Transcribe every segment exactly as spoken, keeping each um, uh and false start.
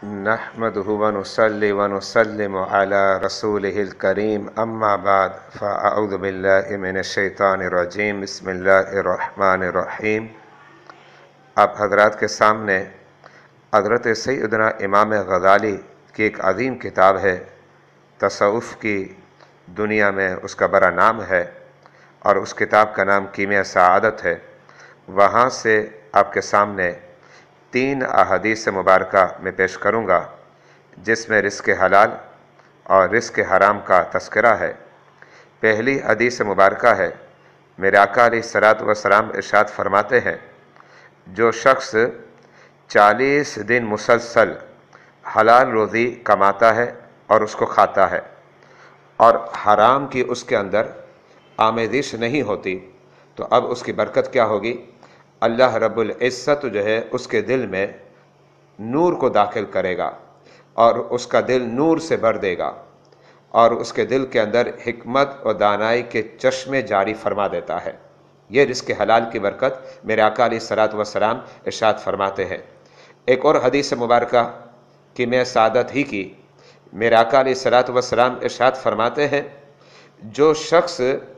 नहमदुहु व नुसल्ली व नुसल्लिमु अला रसूलिहिल करीम अम्मा बाद फ़अऊज़ु बिल्लाहि मिनश्शैतानिर रजीम बिस्मिल्लाहिर रहमानिर रहीम। आप हज़रात के सामने हज़रत सैयदना इमाम ग़ज़ाली की एक अज़ीम किताब है, तसव्वुफ़ की दुनिया में उसका बड़ा नाम है और उस किताब का नाम कीमिया सआदत है। वहाँ से आपके सामने तीन अहादीस मुबारका मैं पेश करूँगा, जिसमें रिज़्क़ हलाल और रिज़्क़ हराम का तज़किरा है। पहली हदीस मुबारका है, मेरे आका अलैहिस्सलातु वस्सलाम इरशाद फरमाते हैं, जो शख्स चालीस दिन मुसलसल हलाल रोज़ी कमाता है और उसको खाता है और हराम की उसके अंदर आमेज़िश नहीं होती, तो अब उसकी बरकत क्या होगी? अल्लाह रब्बुल इज़्ज़त जो है उसके दिल में नूर को दाखिल करेगा और उसका दिल नूर से भर देगा और उसके दिल के अंदर हिकमत और दानाई के चश्मे जारी फरमा देता है। ये रिज़्क़ हलाल की बरकत मेरे आका अलैहिस्सलातु वस्सलाम इरशाद फरमाते हैं। एक और हदीस मुबारका कि मैं सादत ही की, मेरे आका अलैहिस्सलातु वस्सलाम इरशाद फरमाते हैं, जो शख्स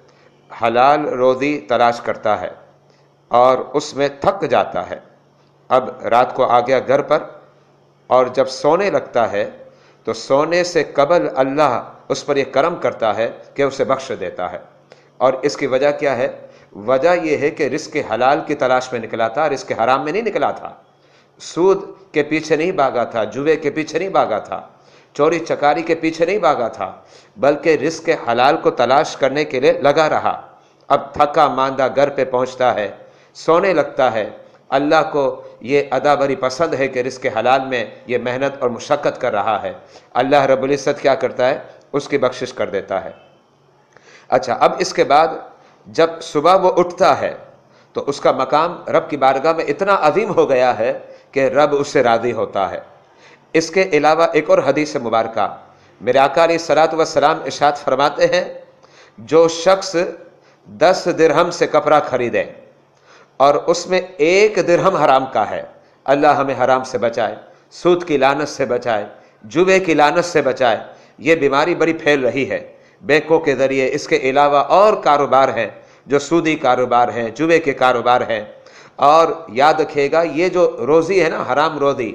हलाल रोज़ी तलाश करता है और उसमें थक जाता है, अब रात को आ गया घर पर और जब सोने लगता है तो सोने से कबल अल्लाह उस पर यह करम करता है कि उसे बख्श देता है। और इसकी वजह क्या है? वजह यह है कि रिज़्क़ हलाल की तलाश में निकला था, रिज़्क़ हराम में नहीं निकला था, सूद के पीछे नहीं भागा था, जुए के पीछे नहीं भागा था, चोरी चकारी के पीछे नहीं भागा था, बल्कि रिज़्क़ हलाल को तलाश करने के लिए लगा रहा। अब थका मांदा घर पे पहुंचता है, सोने लगता है। अल्लाह को ये अदा बड़ी पसंद है कि रिज़्क़ हलाल में ये मेहनत और मुशक्क़त कर रहा है। अल्लाह रब्बुल इज़्ज़त क्या करता है? उसकी बख्शिश कर देता है। अच्छा, अब इसके बाद जब सुबह वो उठता है तो उसका मकाम रब की बारगाह में इतना अज़ीम हो गया है कि रब उससे राज़ी होता है। इसके अलावा एक और हदीस मुबारका मेरे आका अलैहिस्सलातु वस्सलाम इरशाद फरमाते हैं, जो शख्स दस दिरहम से कपड़ा खरीदे और उसमें एक दिरहम हराम का है, अल्लाह हमें हराम से बचाए, सूद की लानत से बचाए, जुए की लानत से बचाए। ये बीमारी बड़ी फैल रही है बैंकों के ज़रिए। इसके अलावा और कारोबार हैं जो सूदी कारोबार हैं, जुए के कारोबार हैं। और याद रखिएगा, ये जो रोज़ी है ना, हराम रोज़ी,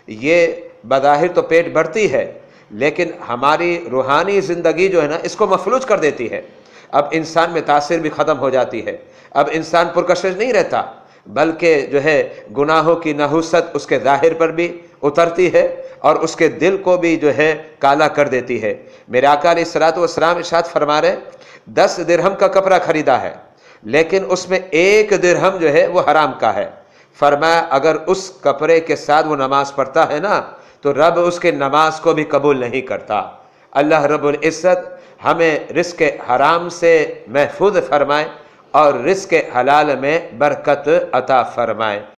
ये बज़ाहिर तो पेट भरती है लेकिन हमारी रूहानी ज़िंदगी जो है ना, इसको मफलूज कर देती है। अब इंसान में तासीर भी ख़त्म हो जाती है, अब इंसान पुरकशिश नहीं रहता, बल्कि जो है गुनाहों की नहुसत उसके ज़ाहिर पर भी उतरती है और उसके दिल को भी जो है काला कर देती है। मेरे आका अलैहिस्सलातु वस्सलाम इरशाद फरमा रहे, दस दिरहम का कपड़ा खरीदा है लेकिन उसमें एक दिरहम जो है वो हराम का है। फरमाया, अगर उस कपड़े के साथ वो नमाज पढ़ता है ना, तो रब उसके नमाज को भी कबूल नहीं करता। अल्लाह रब्बुल इज़्ज़त हमें रिज़्क़ हराम से महफूज फरमाए और रिज़्क़ हलाल में बरकत अता फरमाए।